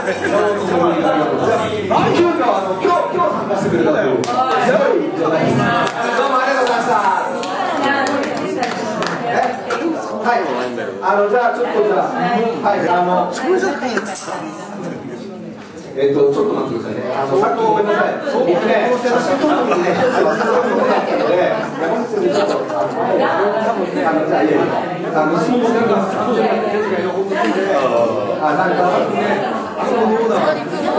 参加してくれたという。どうもありがとうございました。はい、じゃあちょっとじゃあ、はい、ちょっと待ってくださいね。さっきごめんなさい。僕ね、写真撮るのにね、山口先生ちょっとじゃあいや息子もなんかなんかね、あそこどうだ。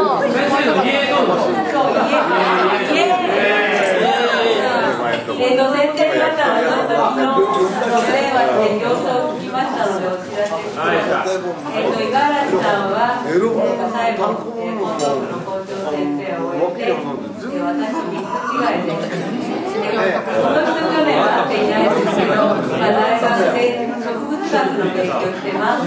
先生方のちょっと昨日電話して様子を聞きましたのでお知らせします。五十嵐さんは最後コントの校長先生を終えて私3つ違いでこの人去年は会っていないんですけど、大学で植物学の勉強してます。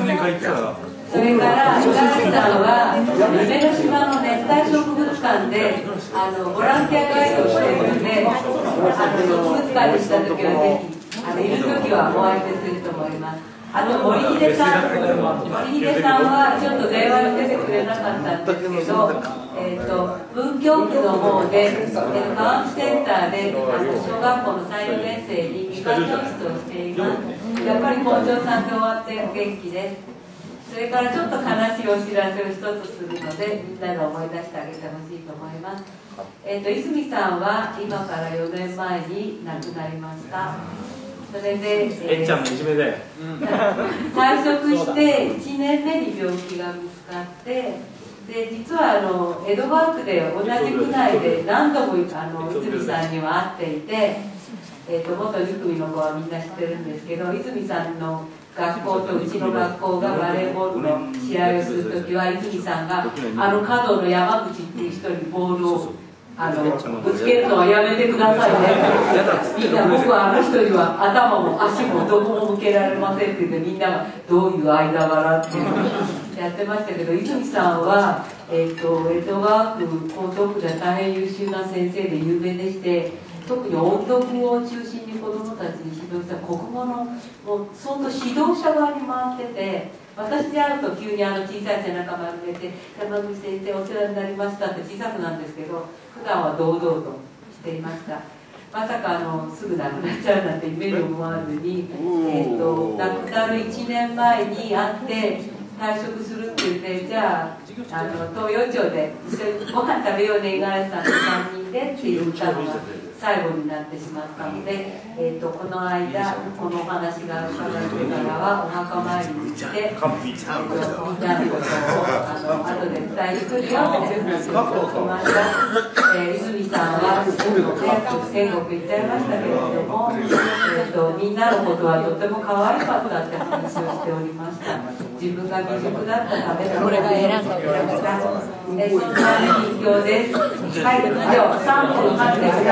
それから五十嵐さんは夢の島の熱帯植物館でボランティアガイドをしているので植物館にした時はぜひいる時はお相手すると思います。あと森秀さんはちょっと電話に出てくれなかったんですけど、文京区の方で科学センターで小学校の3、4年生に理科教室をしています。やっぱり校長さんで終わってお元気です。それからちょっと悲しいお知らせを一つするのでみんなが思い出してあげてほしいと思います。泉さんは今から4年前に亡くなりました。それで、 ちゃんもいじめだよ。 退職して1年目に病気が見つかって、で実は江戸川区で同じ区内で何度も泉さんには会っていて、元2組の子はみんな知ってるんですけど、泉さんの学校とうちの学校がバレーボールの試合をするときは泉さんが角の山口っていう人にボールをぶつけるのはやめてくださいねみんな僕は人には頭も足もどこも向けられませんって言ってみんながどういう間柄っていうのをやってましたけど、泉さんは、江戸川区江東区では大変優秀な先生で有名でして、特に音読を中心に子どもたちに指導した国語のもう相当指導者側に回ってて、私であると急に小さい背中丸めて「山口先生お世話になりました」って小さくなんですけど、普段は堂々としていました。まさかすぐ亡くなっちゃうなんて夢に思わずに、亡くなる1年前に会って退職するって言って、じゃあ東洋町で一緒にご飯食べようね五十嵐さんと3人でって言ったのが最後になってしまったので、この間このお話が伺ってからはお墓参りに行って、みんなのことを後で伝えてくるよっていう話を聞きました。泉さんは天国行っちゃいましたけれども、みんなのことはとても可愛かったって話をしておりました。自分が未熟だったためのこれが選んでくれました。そんな近況です。はい、以上3分半でした。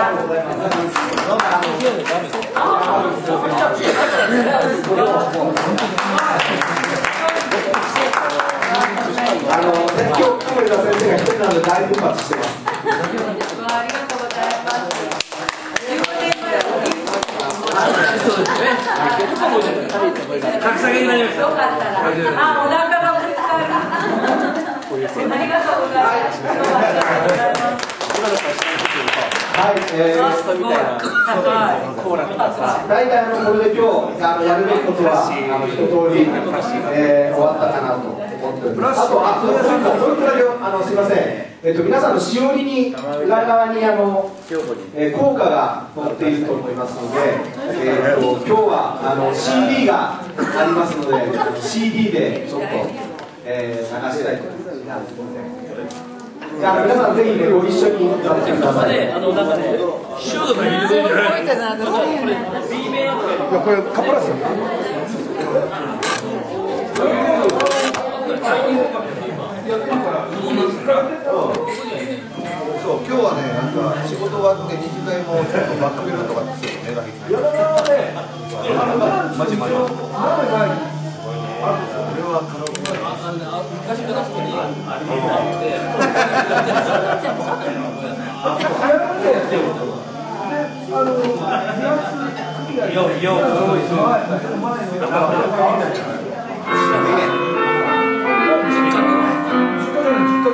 今日来てくれた先生が一人なので大奮発してます。 ありがとうございます。 格下げになりました。 よかったら、お腹がぶつかる。ありがとうございます。 はい、大体これで今日やるべきことは一通り終わったかなと思っております。あともう一個だけすみません。皆さんのしおりに裏側に効果が載っていると思いますので、今日はCD がありますので CD でちょっと流したいと思います。じゃあ皆さんぜひねご一緒に歌ってください。 なんかね、シュートが入れてるんじゃないですか。B 面これカポラスよ。 そう、今日はね、なんか仕事終わって日大もちょっとバックビルとかですよ、目が入ってマジ。俺はカラオケ昔からそこにあって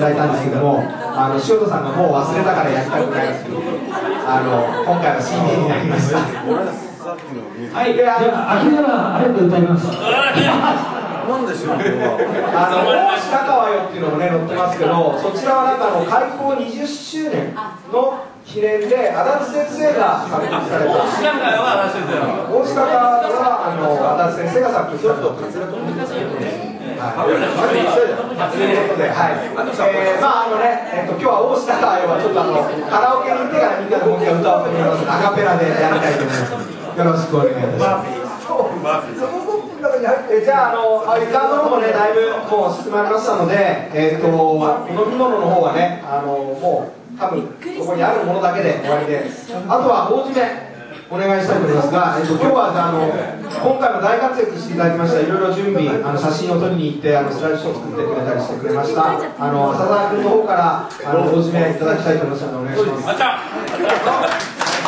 だいたんですけども、塩田さんがもう忘れたからやりたくないっていう、今回は CD になりました。 はい、じゃあ、秋ならありがとうございます。 なんでしょう。 大志高輪よっていうのもね載ってますけど、そちらはなんか開校20周年の記念で足立先生が作曲された。大志高輪は足立先生が作曲された。ということで、はい。今日は大志高輪はちょっとカラオケに行ってからみんなでもう一回歌おうと思います。アカペラでやりたいと思います。よろしくお願いいたします。じゃあリカードの方もねだいぶもう進まれましたので、飲み物の方はねもう多分ここにあるものだけで終わりで、あとは大締めお願いしたいと思いますが、今日は今回も大活躍していただきました。いろいろ準備写真を撮りに行ってスライドショーを作ってくれたりしてくれました。浅田君の方から大締めいただきたいと思いますのでお願いします。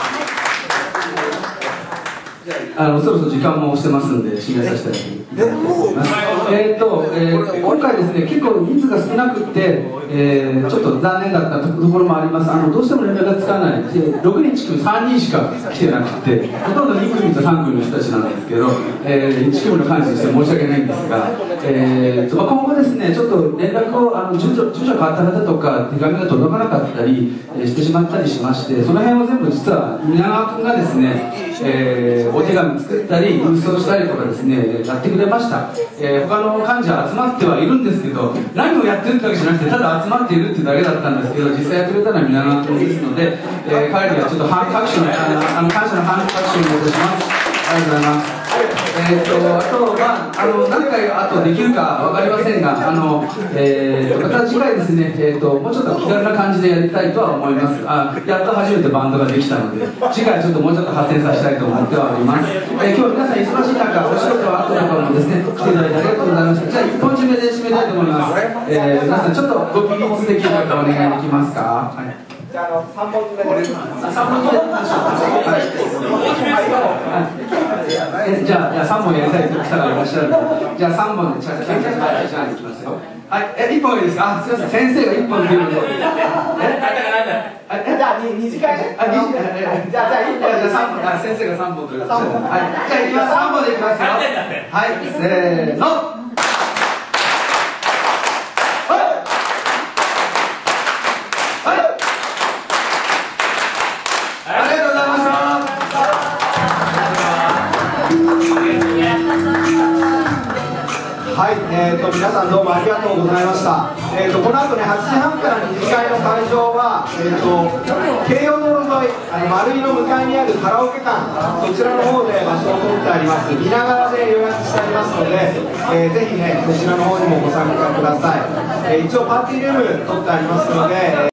そろそろ時間もしてますんで、締めさせていただきます。今回ですね、結構人数が少なくて、ちょっと残念だったところもあります。どうしても連絡がつかない、6人1組3人しか来てなくて、ほとんど2組と3組の人たちなんですけど、1組の幹事として申し訳ないんですが、今後ですね、ちょっと連絡を住所変わった方とか、手紙が届かなかったりしてしまったりしまして、その辺を全部実は皆川君がですね、お手紙作ったり郵送したりとかですねやってくれました。他の患者集まってはいるんですけど、何をやってるってわけじゃなくてただ集まっているっていうだけだったんですけど、実際やってくれたのは皆川君ですので、彼にはちょっと拍手の感謝の拍手をお願いします。ありがとうございます。あと何回あとできるか分かりませんが、また次回ですね、もうちょっと気軽な感じでやりたいとは思います。やっと初めてバンドができたので、次回ちょっともうちょっと発展させたいと思ってはおります。今日皆さん忙しい中、お仕事は後とかもですね、来ていただいてありがとうございました。じゃあ一本締めで締めたいと思います。皆さんちょっとご起立できる方お願いできますか。はい、 じゃあ3本締めで。 じゃあ3本やりたい方がいらっしゃるので、じゃあ3本でじゃあいきますよ。はい、1本いいですか。すみません、先生が1本できるので。じゃあ2次会ね。じゃあ 3本、先生が3本ということで。はい、じゃあいきます。3本でいきますよ。はい、せーの。 はい、皆さんどうもありがとうございました。この後ね、8時半から2次会の会場は、京葉道路沿い、丸井の向かいにあるカラオケ館、そちらの方で場所を取ってあります。見ながらで予約してありますので、ぜひね、こちらの方にもご参加ください。一応パーティールーム取ってありますので、